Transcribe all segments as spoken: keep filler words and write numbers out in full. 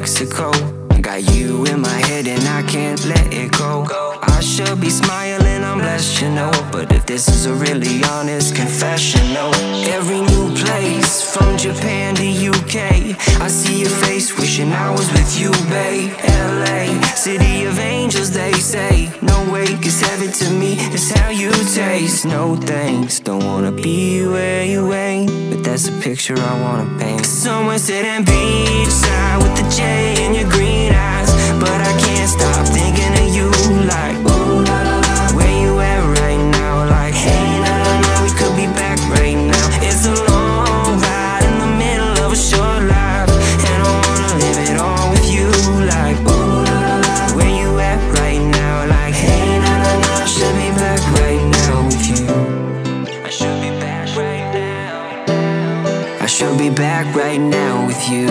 Mexico. Got you in my head and I can't let it go. I should be smiling, I'm blessed, you know, but if this is a really honest confession, no. Every new place, from Japan to U K, I see your face, wishing I was with you, babe. L A, city of angels, they say. No way, cause heaven to me is how you taste. No thanks, don't wanna be where you ain't, but that's a picture I wanna paint. Someone sitting beachside with the J in your green eyes, but I can't stop thinking of you. Like, ooh, la, la, la, where you at right now? Like, hey, na, na, na, we could be back right now. It's a long ride in the middle of a short life, and I wanna live it all with you. Like, ooh, la, la, la, where you at right now? Like, hey, na, na, na, I should be back right now with you. I should be back right now. I should be back right now with you.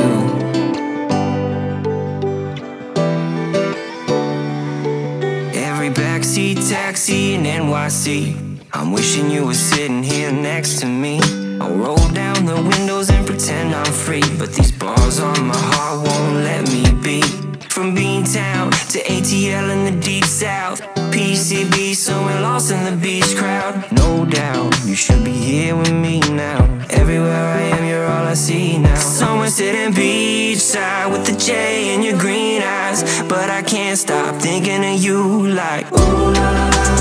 Backseat taxi in N Y C, I'm wishing you were sitting here next to me. I'll roll down the windows and pretend I'm free, but these bars on my heart won't let me be. From Beantown to A T L in the deep south, P C B somewhere lost in the beach crowd. No doubt, you should be here with me now. Everywhere I am, you're all I see now. Someone sitting beachside with the J in your green eyes, but I can't stop thinking of you. Like, ooh, la, la, la,